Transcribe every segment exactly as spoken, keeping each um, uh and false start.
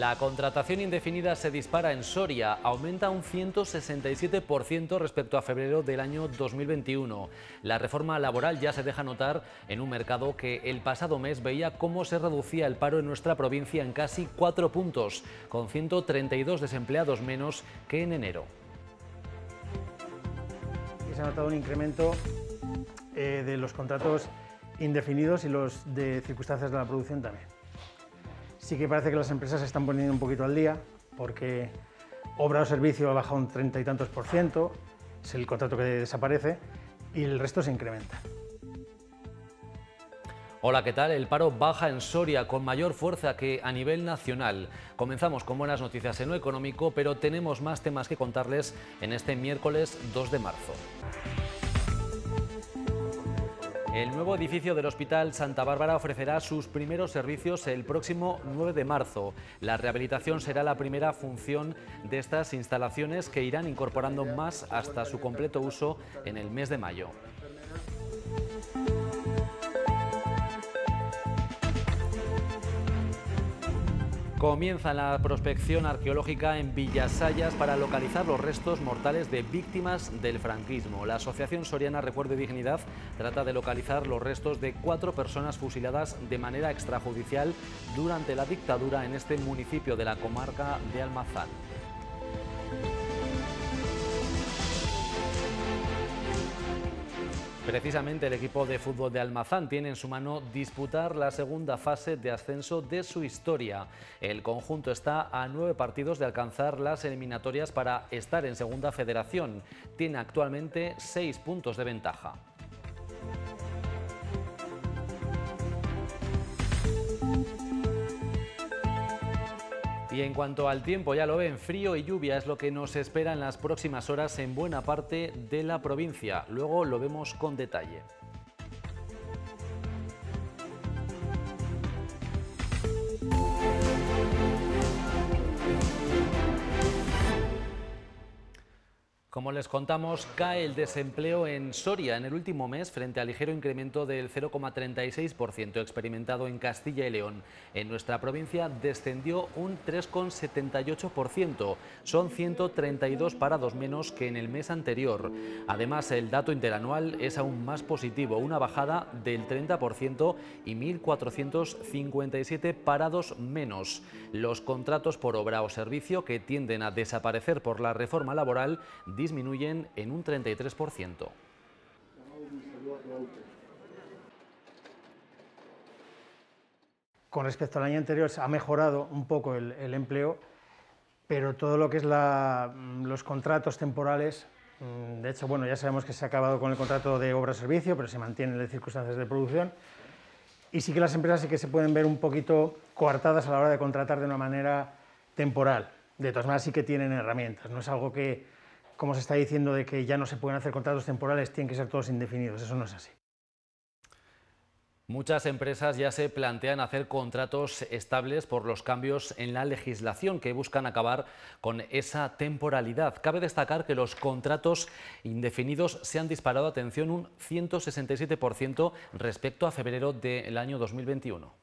La contratación indefinida se dispara en Soria, aumenta un ciento sesenta y siete por ciento respecto a febrero del año dos mil veintiuno. La reforma laboral ya se deja notar en un mercado que el pasado mes veía cómo se reducía el paro en nuestra provincia en casi cuatro puntos, con ciento treinta y dos desempleados menos que en enero. Se ha notado un incremento eh, de los contratos indefinidos y los de circunstancias de la producción también. Sí que parece que las empresas se están poniendo un poquito al día, porque obra o servicio ha bajado un treinta y tantos por ciento, es el contrato que desaparece, y el resto se incrementa. Hola, ¿qué tal? El paro baja en Soria con mayor fuerza que a nivel nacional. Comenzamos con buenas noticias en lo económico, pero tenemos más temas que contarles en este miércoles dos de marzo. El nuevo edificio del Hospital Santa Bárbara ofrecerá sus primeros servicios el próximo nueve de marzo. La rehabilitación será la primera función de estas instalaciones, que irán incorporando más hasta su completo uso en el mes de mayo. Comienza la prospección arqueológica en Villasayas para localizar los restos mortales de víctimas del franquismo. La Asociación Soriana Recuerdo y Dignidad trata de localizar los restos de cuatro personas fusiladas de manera extrajudicial durante la dictadura en este municipio de la comarca de Almazán. Precisamente el equipo de fútbol de Almazán tiene en su mano disputar la segunda fase de ascenso de su historia. El conjunto está a nueve partidos de alcanzar las eliminatorias para estar en Segunda Federación. Tiene actualmente seis puntos de ventaja. Y en cuanto al tiempo, ya lo ven, frío y lluvia es lo que nos espera en las próximas horas en buena parte de la provincia. Luego lo vemos con detalle. Como les contamos, cae el desempleo en Soria en el último mes frente al ligero incremento del cero coma treinta y seis por ciento experimentado en Castilla y León. En nuestra provincia descendió un tres coma setenta y ocho por ciento. Son ciento treinta y dos parados menos que en el mes anterior. Además, el dato interanual es aún más positivo, una bajada del treinta por ciento y mil cuatrocientos cincuenta y siete parados menos. Los contratos por obra o servicio, que tienden a desaparecer por la reforma laboral, disminuyen en un treinta y tres por ciento. Con respecto al año anterior ha mejorado un poco el, el empleo, pero todo lo que es la, los contratos temporales, de hecho, bueno, ya sabemos que se ha acabado con el contrato de obra-servicio, pero se mantienen las circunstancias de producción, y sí que las empresas sí que se pueden ver un poquito coartadas a la hora de contratar de una manera temporal. De todas maneras sí que tienen herramientas, no es algo que, como se está diciendo, de que ya no se pueden hacer contratos temporales, tienen que ser todos indefinidos, eso no es así. Muchas empresas ya se plantean hacer contratos estables por los cambios en la legislación que buscan acabar con esa temporalidad. Cabe destacar que los contratos indefinidos se han disparado, atención, un ciento sesenta y siete por ciento respecto a febrero del año dos mil veintiuno.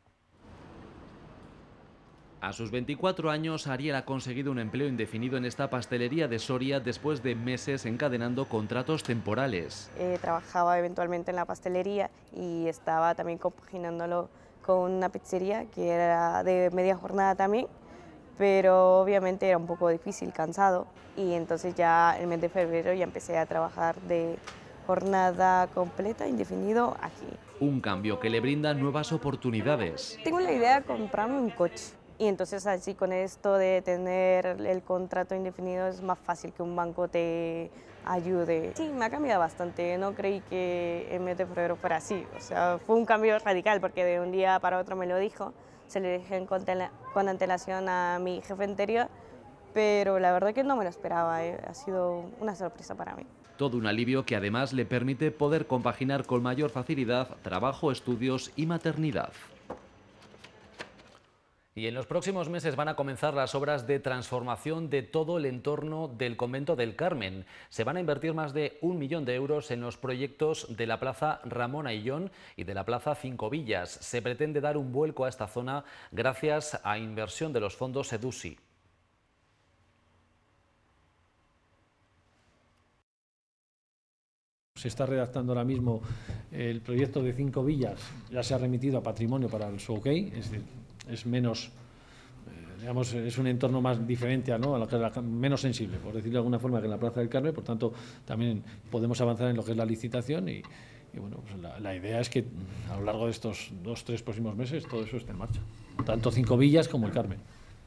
A sus veinticuatro años, Ariel ha conseguido un empleo indefinido en esta pastelería de Soria después de meses encadenando contratos temporales. Eh, trabajaba eventualmente en la pastelería y estaba también compaginándolo con una pizzería que era de media jornada también, pero obviamente era un poco difícil, cansado, y entonces ya el mes de febrero ya empecé a trabajar de jornada completa, indefinido, aquí. Un cambio que le brinda nuevas oportunidades. Tengo la idea de comprarme un coche. Y entonces así con esto de tener el contrato indefinido es más fácil que un banco te ayude. Sí, me ha cambiado bastante, no creí que el mes de febrero fuera así, o sea, fue un cambio radical porque de un día para otro me lo dijo, se le dije con antelación a mi jefe anterior, pero la verdad que no me lo esperaba, ¿eh? Ha sido una sorpresa para mí. Todo un alivio que además le permite poder compaginar con mayor facilidad trabajo, estudios y maternidad. Y en los próximos meses van a comenzar las obras de transformación de todo el entorno del Convento del Carmen. Se van a invertir más de un millón de euros en los proyectos de la Plaza Ramón Ayllón y de la Plaza Cinco Villas. Se pretende dar un vuelco a esta zona gracias a inversión de los fondos EDUSI. Se está redactando ahora mismo el proyecto de Cinco Villas, ya se ha remitido a Patrimonio para su ok, es decir, es menos, eh, digamos, es un entorno más diferente, ¿no? a lo que es la, menos sensible, por decirlo de alguna forma, que en la Plaza del Carmen. Por tanto, también podemos avanzar en lo que es la licitación y, y bueno, pues la, la idea es que a lo largo de estos dos, tres próximos meses todo eso esté en marcha, tanto Cinco Villas como el Carmen.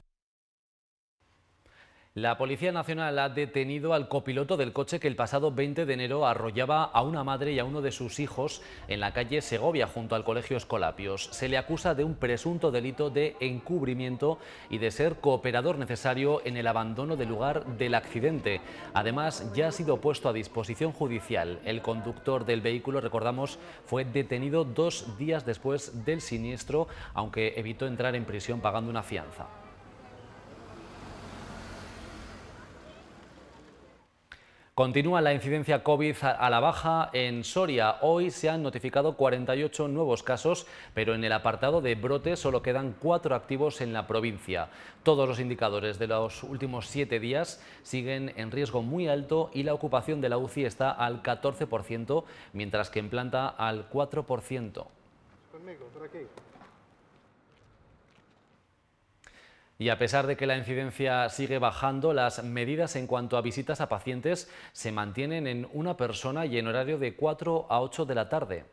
La Policía Nacional ha detenido al copiloto del coche que el pasado veinte de enero arrollaba a una madre y a uno de sus hijos en la calle Segovia, junto al Colegio Escolapios. Se le acusa de un presunto delito de encubrimiento y de ser cooperador necesario en el abandono del lugar del accidente. Además, ya ha sido puesto a disposición judicial. El conductor del vehículo, recordamos, fue detenido dos días después del siniestro, aunque evitó entrar en prisión pagando una fianza. Continúa la incidencia COVID a la baja en Soria. Hoy se han notificado cuarenta y ocho nuevos casos, pero en el apartado de brotes solo quedan cuatro activos en la provincia. Todos los indicadores de los últimos siete días siguen en riesgo muy alto y la ocupación de la U C I está al catorce por ciento, mientras que en planta al cuatro por ciento. Conmigo, por aquí. Y a pesar de que la incidencia sigue bajando, las medidas en cuanto a visitas a pacientes se mantienen en una persona y en horario de cuatro a ocho de la tarde.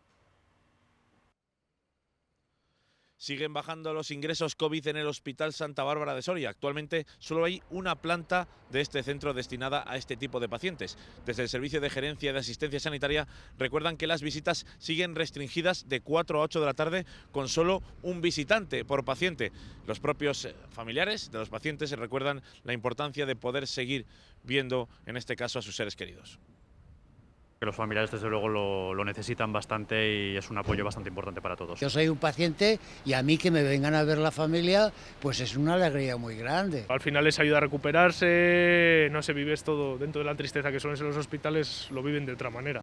Siguen bajando los ingresos COVID en el Hospital Santa Bárbara de Soria. Actualmente solo hay una planta de este centro destinada a este tipo de pacientes. Desde el Servicio de Gerencia de Asistencia Sanitaria recuerdan que las visitas siguen restringidas de cuatro a ocho de la tarde con solo un visitante por paciente. Los propios familiares de los pacientes recuerdan la importancia de poder seguir viendo, en este caso, a sus seres queridos. Los familiares desde luego lo, lo necesitan bastante y es un apoyo bastante importante para todos. Yo soy un paciente y a mí que me vengan a ver la familia pues es una alegría muy grande. Al final les ayuda a recuperarse, no se vive todo dentro de la tristeza que suelen ser los hospitales, lo viven de otra manera.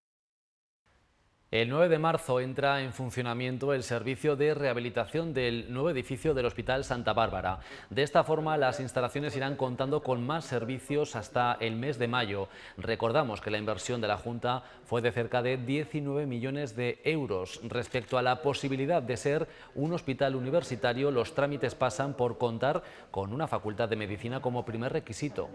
El nueve de marzo entra en funcionamiento el servicio de rehabilitación del nuevo edificio del Hospital Santa Bárbara. De esta forma, las instalaciones irán contando con más servicios hasta el mes de mayo. Recordamos que la inversión de la Junta fue de cerca de diecinueve millones de euros. Respecto a la posibilidad de ser un hospital universitario, los trámites pasan por contar con una facultad de medicina como primer requisito.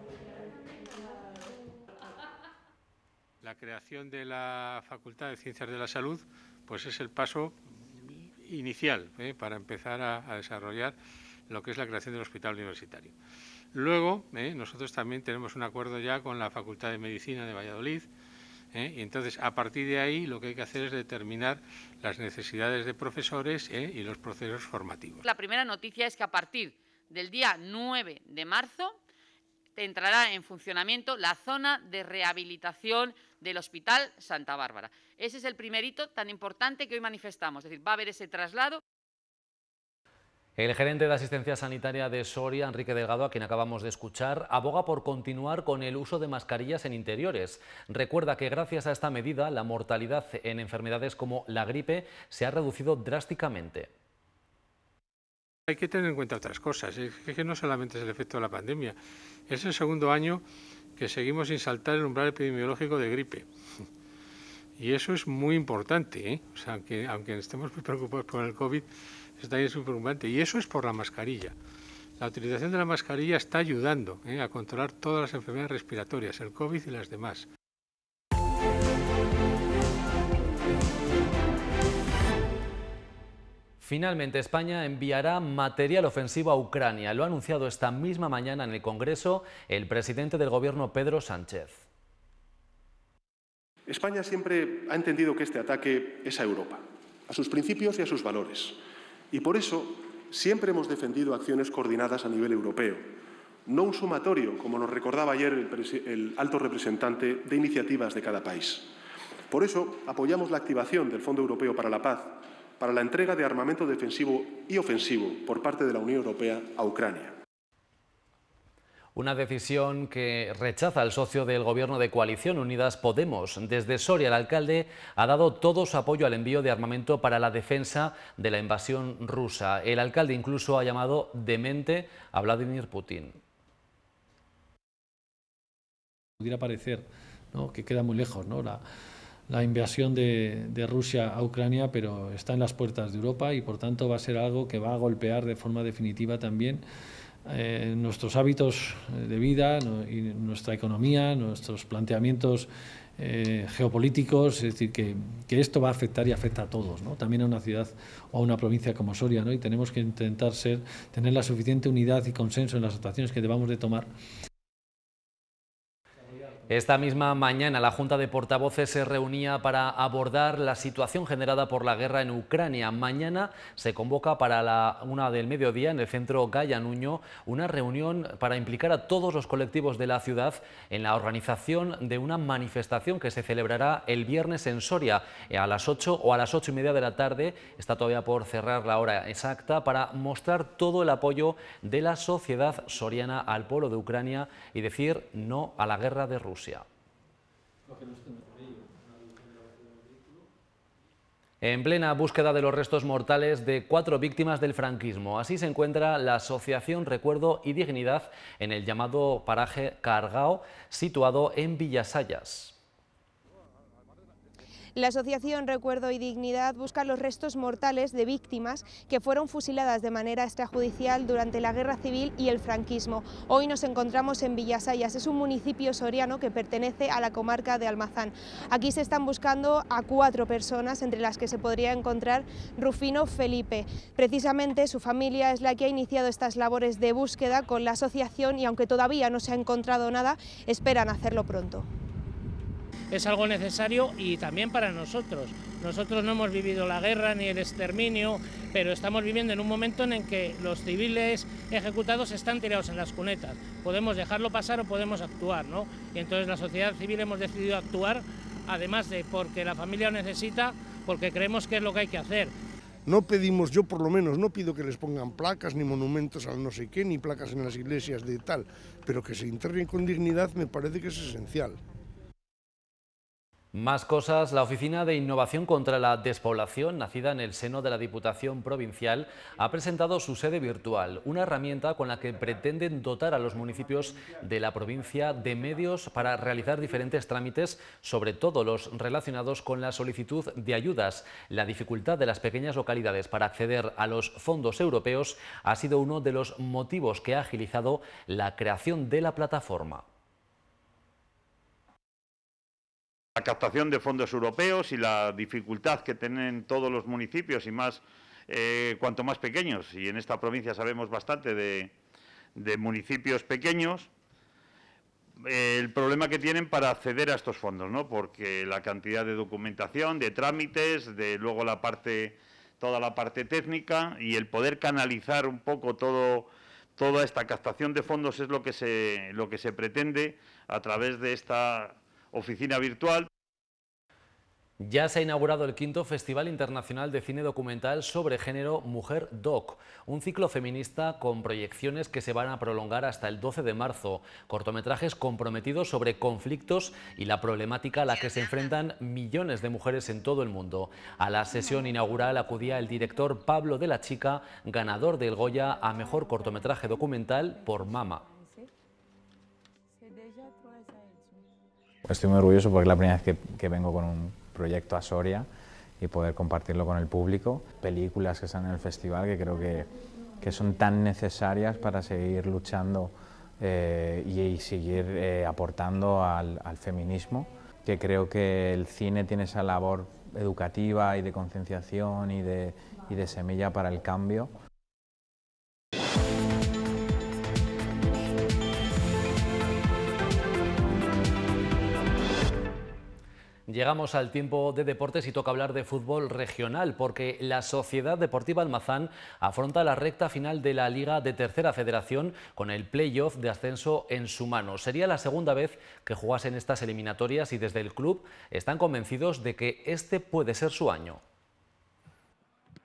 La creación de la Facultad de Ciencias de la Salud pues es el paso inicial ¿eh? para empezar a, a desarrollar lo que es la creación del hospital universitario. Luego, ¿eh? nosotros también tenemos un acuerdo ya con la Facultad de Medicina de Valladolid, ¿eh? y entonces a partir de ahí lo que hay que hacer es determinar las necesidades de profesores ¿eh? y los procesos formativos. La primera noticia es que a partir del día nueve de marzo entrará en funcionamiento la zona de rehabilitación del Hospital Santa Bárbara. Ese es el primer hito tan importante que hoy manifestamos, es decir, va a haber ese traslado. El gerente de Asistencia Sanitaria de Soria, Enrique Delgado, a quien acabamos de escuchar, aboga por continuar con el uso de mascarillas en interiores. Recuerda que gracias a esta medida la mortalidad en enfermedades como la gripe se ha reducido drásticamente. Hay que tener en cuenta otras cosas, es que no solamente es el efecto de la pandemia, es el segundo año que seguimos sin saltar el umbral epidemiológico de gripe. Y eso es muy importante, ¿eh? O sea, aunque, aunque estemos muy preocupados por el COVID, eso también es muy preocupante. Y eso es por la mascarilla. La utilización de la mascarilla está ayudando ¿eh? a controlar todas las enfermedades respiratorias, el COVID y las demás. Finalmente, España enviará material ofensivo a Ucrania. Lo ha anunciado esta misma mañana en el Congreso el presidente del Gobierno, Pedro Sánchez. España siempre ha entendido que este ataque es a Europa, a sus principios y a sus valores. Y por eso siempre hemos defendido acciones coordinadas a nivel europeo, no un sumatorio, como nos recordaba ayer el, el alto representante, de iniciativas de cada país. Por eso apoyamos la activación del Fondo Europeo para la Paz, para la entrega de armamento defensivo y ofensivo por parte de la Unión Europea a Ucrania. Una decisión que rechaza el socio del Gobierno de coalición, Unidas Podemos. Desde Soria, el alcalde ha dado todo su apoyo al envío de armamento para la defensa de la invasión rusa. El alcalde incluso ha llamado demente a Vladimir Putin. Pudiera parecer, ¿no?, que queda muy lejos, ¿no?, la, la invasión de, de Rusia a Ucrania, pero está en las puertas de Europa y por tanto va a ser algo que va a golpear de forma definitiva también Eh, nuestros hábitos de vida no, y nuestra economía, nuestros planteamientos eh, geopolíticos, es decir, que, que esto va a afectar y afecta a todos, ¿no?, también a una ciudad o a una provincia como Soria, ¿no?, y tenemos que intentar ser, tener la suficiente unidad y consenso en las actuaciones que debamos de tomar. Esta misma mañana la Junta de Portavoces se reunía para abordar la situación generada por la guerra en Ucrania. Mañana se convoca para la una del mediodía en el centro Gaya Nuño una reunión para implicar a todos los colectivos de la ciudad en la organización de una manifestación que se celebrará el viernes en Soria a las ocho o a las ocho y media de la tarde. Está todavía por cerrar la hora exacta para mostrar todo el apoyo de la sociedad soriana al pueblo de Ucrania y decir no a la guerra de Rusia. En plena búsqueda de los restos mortales de cuatro víctimas del franquismo. Así se encuentra la Asociación Recuerdo y Dignidad en el llamado paraje Cargao, situado en Villasayas. La Asociación Recuerdo y Dignidad busca los restos mortales de víctimas que fueron fusiladas de manera extrajudicial durante la Guerra Civil y el franquismo. Hoy nos encontramos en Villasayas, es un municipio soriano que pertenece a la comarca de Almazán. Aquí se están buscando a cuatro personas, entre las que se podría encontrar Rufino Felipe. Precisamente su familia es la que ha iniciado estas labores de búsqueda con la asociación y aunque todavía no se ha encontrado nada, esperan hacerlo pronto. Es algo necesario y también para nosotros. Nosotros no hemos vivido la guerra ni el exterminio, pero estamos viviendo en un momento en el que los civiles ejecutados están tirados en las cunetas. Podemos dejarlo pasar o podemos actuar, ¿no? Y entonces la sociedad civil hemos decidido actuar, además de porque la familia lo necesita, porque creemos que es lo que hay que hacer. No pedimos, yo por lo menos no pido que les pongan placas ni monumentos al no sé qué, ni placas en las iglesias de tal, pero que se internen con dignidad me parece que es esencial. Más cosas. La Oficina de Innovación contra la Despoblación, nacida en el seno de la Diputación Provincial, ha presentado su sede virtual, una herramienta con la que pretenden dotar a los municipios de la provincia de medios para realizar diferentes trámites, sobre todo los relacionados con la solicitud de ayudas. La dificultad de las pequeñas localidades para acceder a los fondos europeos ha sido uno de los motivos que ha agilizado la creación de la plataforma. La captación de fondos europeos y la dificultad que tienen todos los municipios y más eh, cuanto más pequeños, y en esta provincia sabemos bastante de, de municipios pequeños, eh, el problema que tienen para acceder a estos fondos, ¿no? Porque la cantidad de documentación, de trámites, de luego la parte, toda la parte técnica y el poder canalizar un poco todo, toda esta captación de fondos es lo que se, lo que se pretende a través de esta oficina virtual. Ya se ha inaugurado el quinto Festival Internacional de Cine Documental sobre Género Mujer Doc, un ciclo feminista con proyecciones que se van a prolongar hasta el doce de marzo, cortometrajes comprometidos sobre conflictos y la problemática a la que se enfrentan millones de mujeres en todo el mundo. A la sesión inaugural acudía el director Pablo de la Chica, ganador del Goya a Mejor Cortometraje Documental por Mama. Estoy muy orgulloso porque es la primera vez que, que vengo con un proyecto a Soria y poder compartirlo con el público. Películas que están en el festival que creo que, que son tan necesarias para seguir luchando eh, y, y seguir eh, aportando al, al feminismo, que creo que el cine tiene esa labor educativa y de concienciación y de, y de semilla para el cambio. Llegamos al tiempo de deportes y toca hablar de fútbol regional porque la Sociedad Deportiva Almazán afronta la recta final de la Liga de Tercera Federación con el play-off de ascenso en su mano. Sería la segunda vez que jugasen estas eliminatorias y desde el club están convencidos de que este puede ser su año.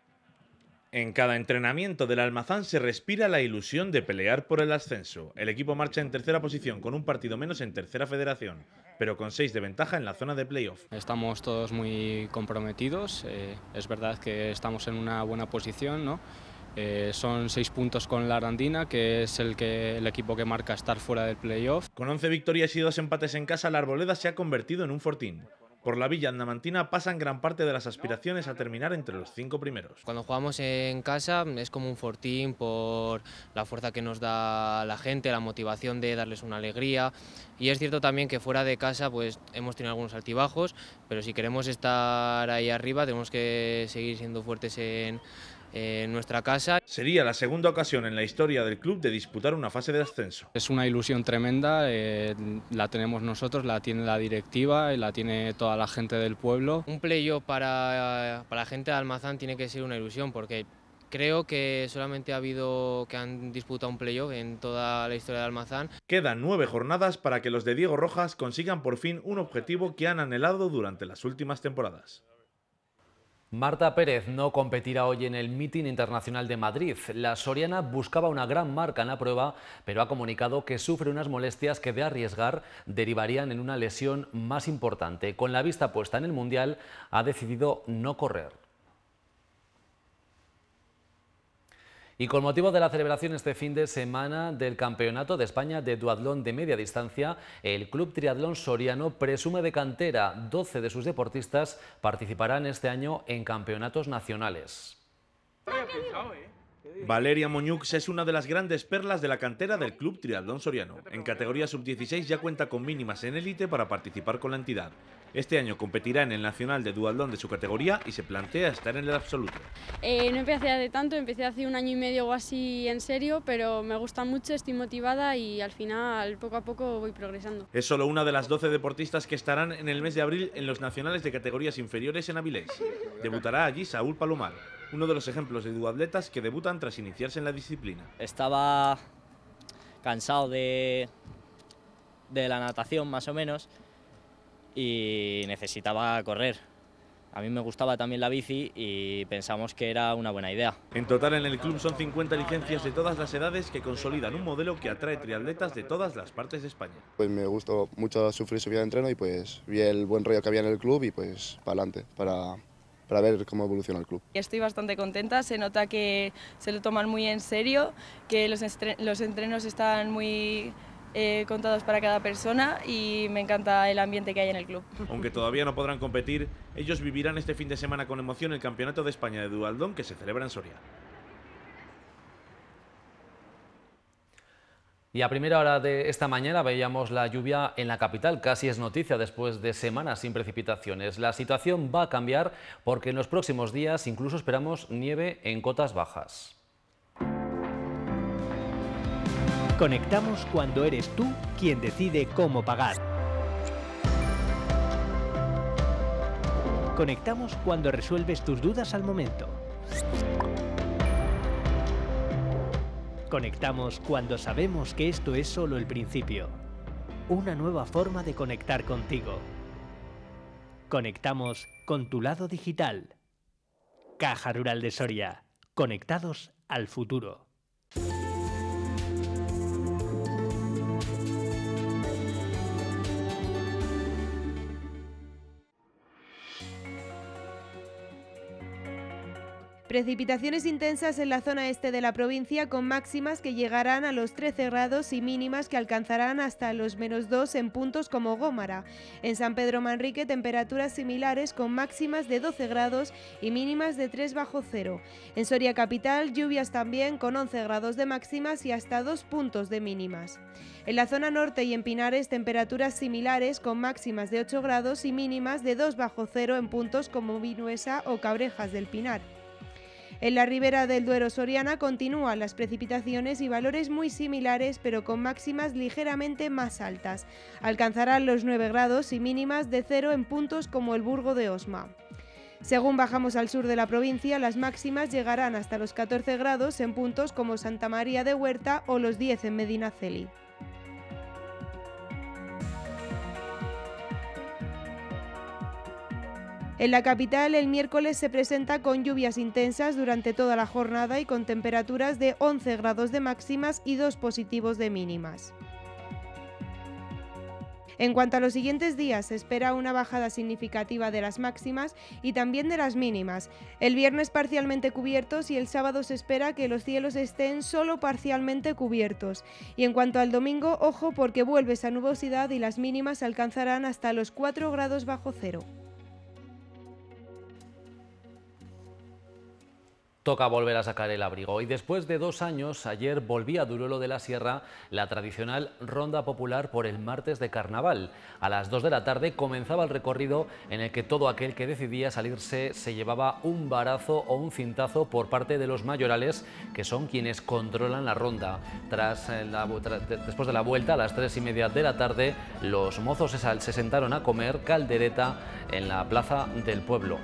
En cada entrenamiento del Almazán se respira la ilusión de pelear por el ascenso. El equipo marcha en tercera posición con un partido menos en tercera federación, pero con seis de ventaja en la zona de playoff. Estamos todos muy comprometidos, eh, es verdad que estamos en una buena posición, ¿no? Eh, son seis puntos con la Arandina, que es el, que, el equipo que marca estar fuera del playoff. Con once victorias y dos empates en casa, la Arboleda se ha convertido en un fortín. Por la Villa Andamantina pasan gran parte de las aspiraciones a terminar entre los cinco primeros. Cuando jugamos en casa es como un fortín por la fuerza que nos da la gente, la motivación de darles una alegría. Y es cierto también que fuera de casa pues hemos tenido algunos altibajos, pero si queremos estar ahí arriba tenemos que seguir siendo fuertes en, en nuestra casa. Sería la segunda ocasión en la historia del club de disputar una fase de ascenso. Es una ilusión tremenda, eh, la tenemos nosotros, la tiene la directiva y la tiene toda la gente del pueblo. Un playoff para, para la gente de Almazán tiene que ser una ilusión porque creo que solamente ha habido que han disputado un playoff en toda la historia de Almazán. Quedan nueve jornadas para que los de Diego Rojas consigan por fin un objetivo que han anhelado durante las últimas temporadas. Marta Pérez no competirá hoy en el Meeting Internacional de Madrid. La soriana buscaba una gran marca en la prueba, pero ha comunicado que sufre unas molestias que de arriesgar derivarían en una lesión más importante. Con la vista puesta en el Mundial, ha decidido no correr. Y con motivo de la celebración este fin de semana del Campeonato de España de Duatlón de Media Distancia, el Club Triatlón Soriano presume de cantera. doce de sus deportistas participarán este año en campeonatos nacionales. Valeria Moñux es una de las grandes perlas de la cantera del Club Triatlón Soriano. En categoría sub dieciséis ya cuenta con mínimas en élite para participar con la entidad. Este año competirá en el nacional de duatlón de su categoría y se plantea estar en el absoluto. Eh, no empecé hace tanto, empecé hace un año y medio o así en serio, pero me gusta mucho, estoy motivada y al final poco a poco voy progresando. Es solo una de las doce deportistas que estarán en el mes de abril en los nacionales de categorías inferiores en Avilés. Debutará allí Saúl Palomar, uno de los ejemplos de duatletas que debutan tras iniciarse en la disciplina. Estaba cansado de, de la natación más o menos y necesitaba correr. A mí me gustaba también la bici y pensamos que era una buena idea. En total en el club son cincuenta licencias de todas las edades que consolidan un modelo que atrae triatletas de todas las partes de España. Pues me gustó mucho sufrir su vida de entreno y pues vi el buen rollo que había en el club y pues para adelante, para... para ver cómo evoluciona el club. Estoy bastante contenta, se nota que se lo toman muy en serio, que los, los entrenos están muy eh, contados para cada persona y me encanta el ambiente que hay en el club. Aunque todavía no podrán competir, ellos vivirán este fin de semana con emoción el Campeonato de España de Duatlón que se celebra en Soria. Y a primera hora de esta mañana veíamos la lluvia en la capital, casi es noticia después de semanas sin precipitaciones. La situación va a cambiar porque en los próximos días incluso esperamos nieve en cotas bajas. Conectamos cuando eres tú quien decide cómo pagar. Conectamos cuando resuelves tus dudas al momento. Conectamos cuando sabemos que esto es solo el principio. Una nueva forma de conectar contigo. Conectamos con tu lado digital. Caja Rural de Soria. Conectados al futuro. Precipitaciones intensas en la zona este de la provincia con máximas que llegarán a los trece grados y mínimas que alcanzarán hasta los menos dos en puntos como Gómara. En San Pedro Manrique temperaturas similares con máximas de doce grados y mínimas de tres bajo cero. En Soria capital lluvias también con once grados de máximas y hasta dos puntos de mínimas. En la zona norte y en Pinares temperaturas similares con máximas de ocho grados y mínimas de dos bajo cero en puntos como Vinuesa o Cabrejas del Pinar. En la ribera del Duero soriana continúan las precipitaciones y valores muy similares pero con máximas ligeramente más altas. Alcanzarán los nueve grados y mínimas de cero en puntos como el Burgo de Osma. Según bajamos al sur de la provincia, las máximas llegarán hasta los catorce grados en puntos como Santa María de Huerta o los diez en Medinaceli. En la capital, el miércoles se presenta con lluvias intensas durante toda la jornada y con temperaturas de once grados de máximas y dos positivos de mínimas. En cuanto a los siguientes días, se espera una bajada significativa de las máximas y también de las mínimas. El viernes parcialmente cubiertos y el sábado se espera que los cielos estén solo parcialmente cubiertos. Y en cuanto al domingo, ojo porque vuelve esa nubosidad y las mínimas alcanzarán hasta los cuatro grados bajo cero. Toca volver a sacar el abrigo y después de dos años, ayer volvía a Duruelo de la Sierra la tradicional ronda popular por el martes de carnaval. A las dos de la tarde comenzaba el recorrido en el que todo aquel que decidía salirse se llevaba un varazo o un cintazo por parte de los mayorales, que son quienes controlan la ronda. Tras la, tras, después de la vuelta, a las tres y media de la tarde, los mozos se, se sentaron a comer caldereta en la plaza del pueblo.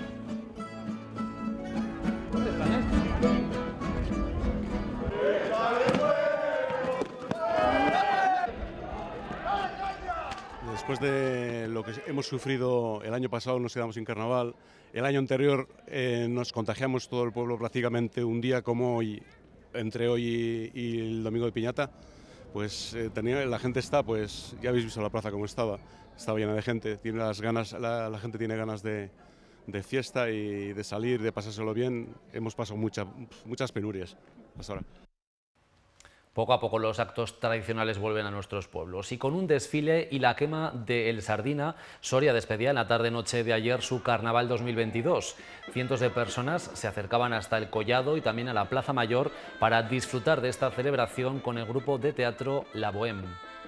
Después de lo que hemos sufrido el año pasado, nos quedamos sin carnaval. El año anterior eh, nos contagiamos todo el pueblo prácticamente un día como hoy, entre hoy y, y el domingo de Piñata. Pues eh, tenía, la gente está, pues ya habéis visto la plaza como estaba, estaba llena de gente, tiene las ganas, la, la gente tiene ganas de, de fiesta y de salir, de pasárselo bien. Hemos pasado mucha, muchas penurias hasta ahora. Poco a poco los actos tradicionales vuelven a nuestros pueblos y con un desfile y la quema de El Sardina, Soria despedía en la tarde-noche de ayer su Carnaval dos mil veintidós. Cientos de personas se acercaban hasta el Collado y también a la Plaza Mayor para disfrutar de esta celebración con el grupo de teatro La Bohème.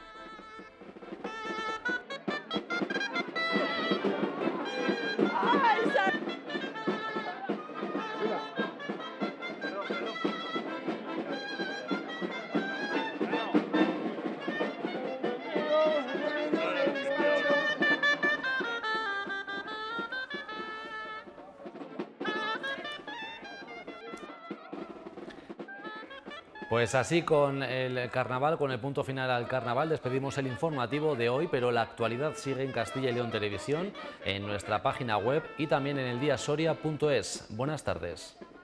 Pues así con el carnaval, con el punto final al carnaval, despedimos el informativo de hoy, pero la actualidad sigue en Castilla y León Televisión, en nuestra página web y también en eldiasoria punto es. Buenas tardes.